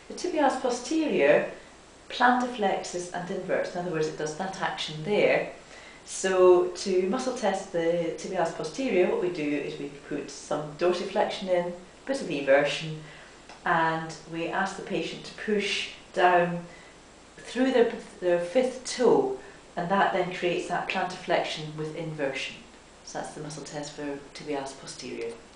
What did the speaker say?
The tibialis posterior plantarflexes and inverts. In other words, it does that action there. So to muscle test the tibialis posterior, what we do is we put some dorsiflexion in, a bit of eversion, and we ask the patient to push down through their fifth toe, and that then creates that plantarflexion with inversion. So that's the muscle test for tibialis posterior.